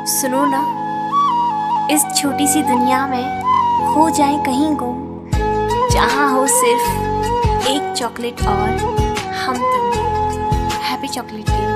सुनो ना, इस छोटी सी दुनिया में हो जाए कहीं गुम, जहाँ हो सिर्फ एक चॉकलेट और हम तुम। Happy chocolate day.